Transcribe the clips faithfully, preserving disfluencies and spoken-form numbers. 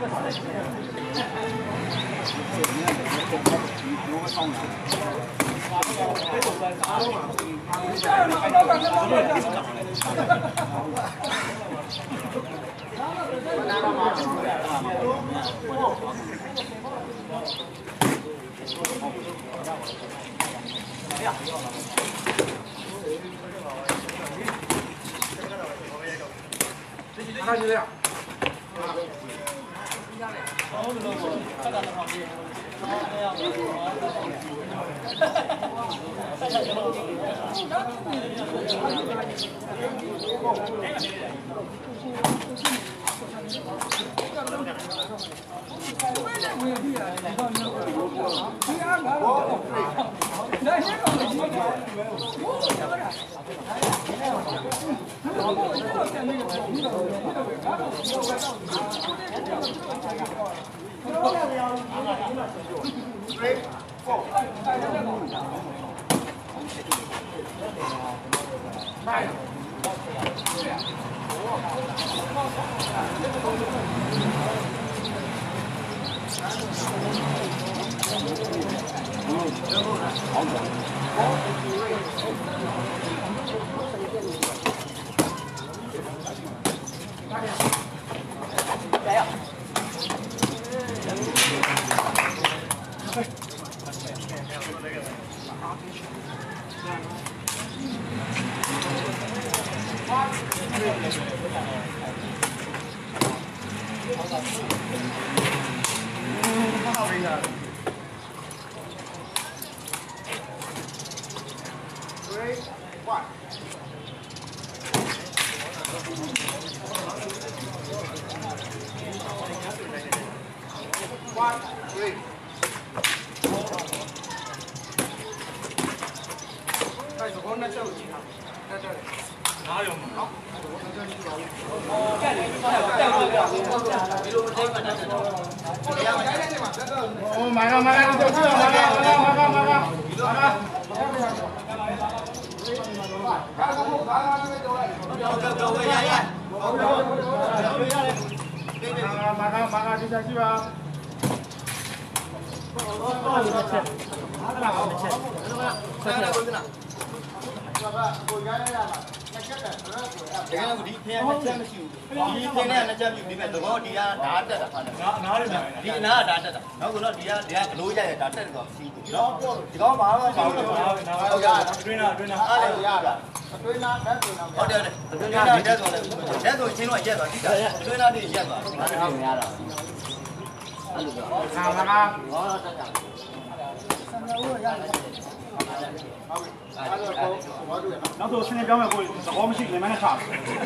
看就这样。နောက်တော့စနေပြောင်းမဲ့ကိုသဘောမရှိလည်းမနဲ့ချာ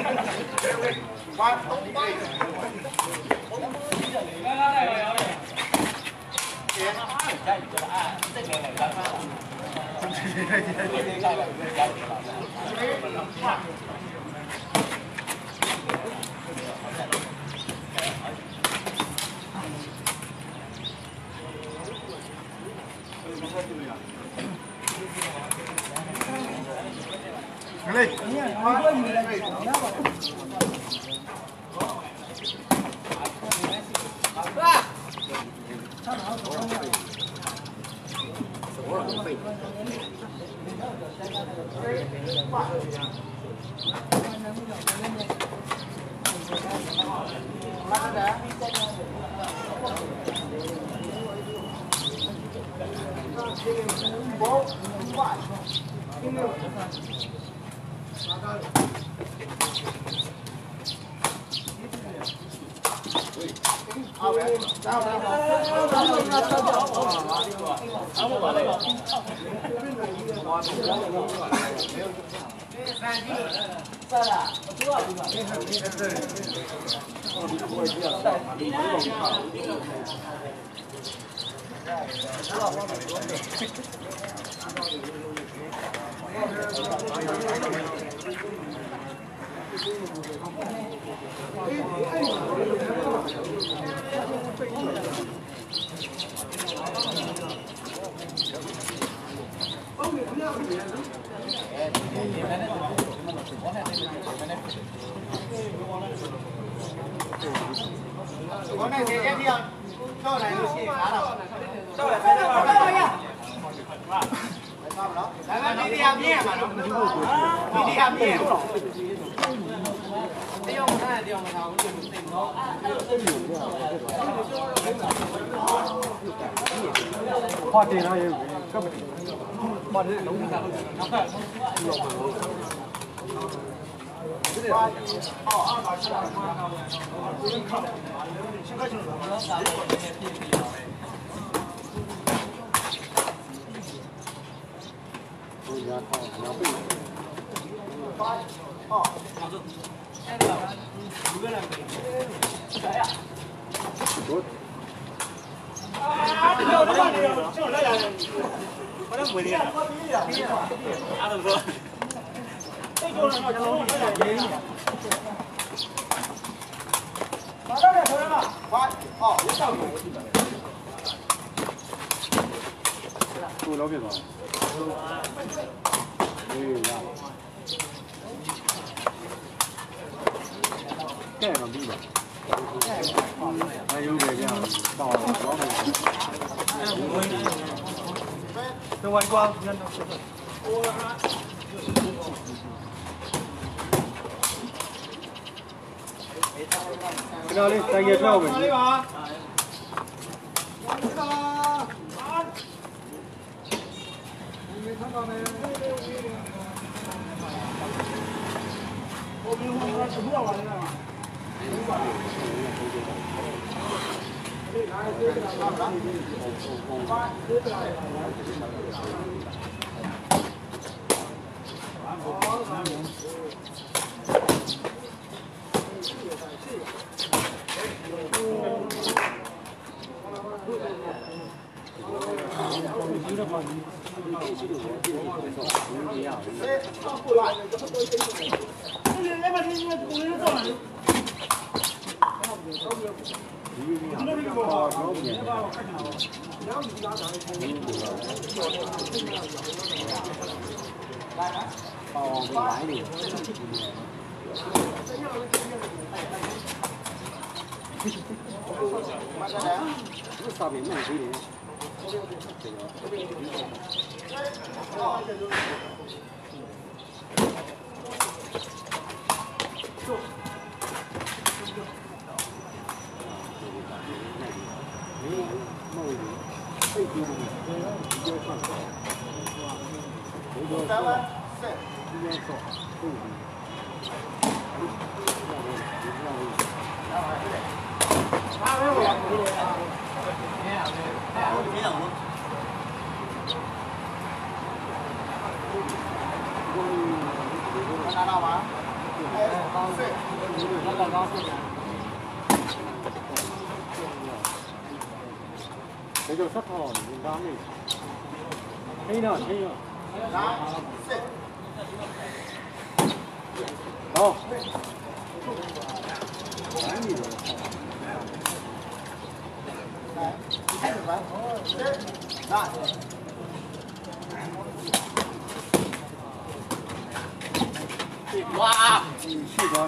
Lên. 我那天天天到来就去拿了，到来开了，到呀。来吧，你俩面嘛，你俩面。哎呦，我看掉我操，我就顶着。花店那也根本，花店农民上。八一二二八七二，不用看了，先开始了。八二，五个人，谁呀？我。啊！这个这个这个来呀！我这没的。啊，怎么说？这个人要交我这点钱。马上点，同志们，八二，别上路。多了解吧？哎呀。盖上地了，还有这样到老板，这外观真的是。这里再给票呗。没看到没？我们我们吃不了完了。上面弄谁的？三万四，今天说，对不对？拿到吗？这就石头，你刚没。黑呢，黑呢。拿四。好。来，你的。来，开始玩。十，拿。哇！你去哪里？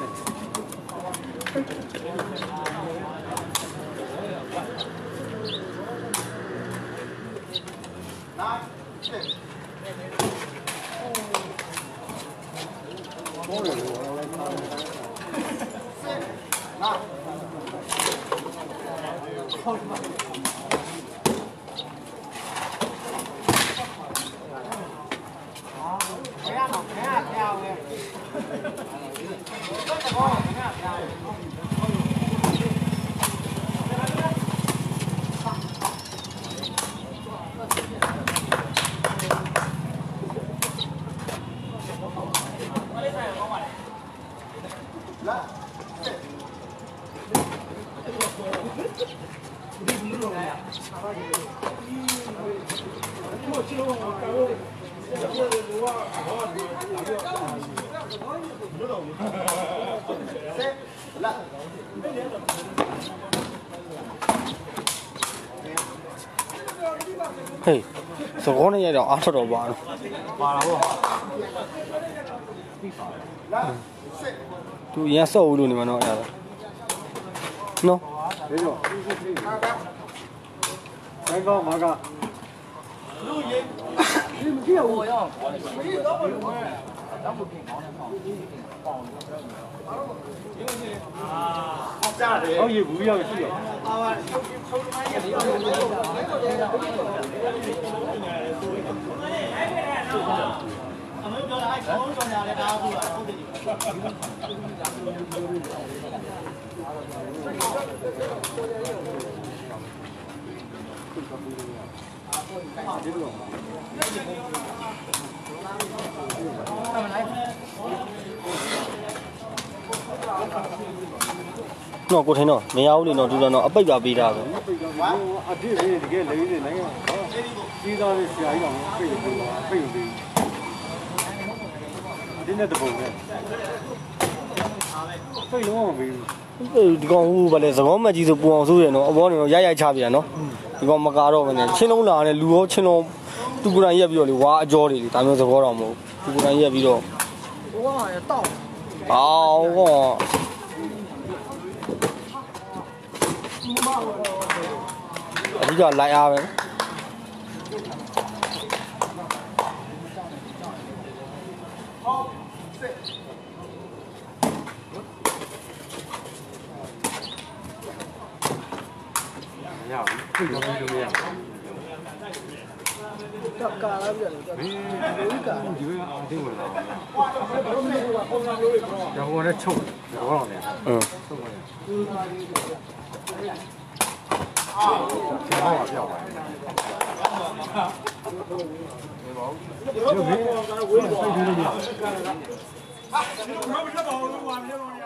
拿四。多人我来看。四，拿。谁呀？谁呀？谁呀？嘿，这个呢也叫二十多万了。完了不？嗯，都烟少了你们那样子，喏。 没有。来个马个。录音。你们这我要。好也不要去了。နော်ကိုထင်းတော့မရဘူးလေနော်တူတယ်နော်အပိတ်ပါပေးတာပဲအပြည့်လေးတကယ်လေးနေနိုင်ငံကြီးသားလေးဆရာကြီးတော်ပိတ်ပေးပါပိတ်ပေးဒီနေ့တပုံနဲ့ပိတ်လုံးမပေးဘူးဒီကောင်ဟိုဗလဲသဘောမကြီးဆိုပူအောင်ဆိုးရနော်အဘောနေတော့ရိုက်ရိုက်ချပြန်နော်ဒီကောင်မကာတော့မနဲ့ချင်းလုံးလာတယ်လူရောချင်းလုံးသူကိုယ်တိုင်ရက်ပြီးတော့လေဝါအကြောတွေလေဒါမျိုးသဘောတော်မဟုတ်သူကိုယ်တိုင်ရက်ပြီးတော့ဝါရတောက်အော်ဟောအဓိကလိုက်အားပဲမရဘူးဖိတ်တော့ပြီးလို့မရတော့ကာလာပြတယ်တော့ဒီကာဒီကအတင်းဝင်လာကျောင်းကနေချုပ်တော့တော့လေอืมချုပ်ပါလေအော်ကျောင်းကပြောက်ပါဒီဘောဒီဘောကတော့ဝေးတော့ဖိတ်ပြီးလို့မရဟာမမချက်ပါဘူးကွာ